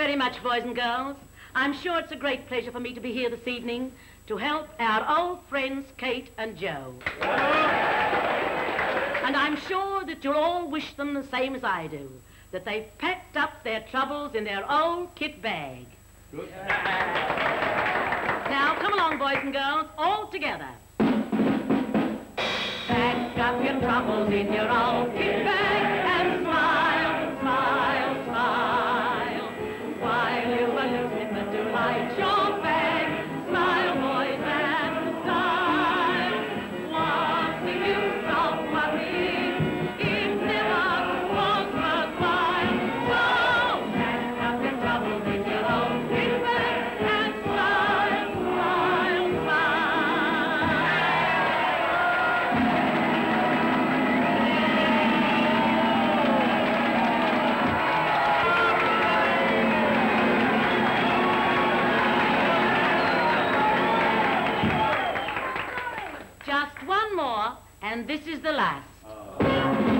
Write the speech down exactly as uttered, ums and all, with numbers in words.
very much, boys and girls. I'm sure it's a great pleasure for me to be here this evening to help our old friends Kate and Joe. And I'm sure that you'll all wish them the same as I do, that they've packed up their troubles in their old kit bag. Good. Now, come along, boys and girls, all together. Pack up your troubles in your old kit bag and smile, smile, smile. While you are losing the to light your bag, smile, boys, and style. What's the use of worrying? It never was worthwhile. So pack up your troubles in your old kit bag and smile, smile, Just one more, and this is the last.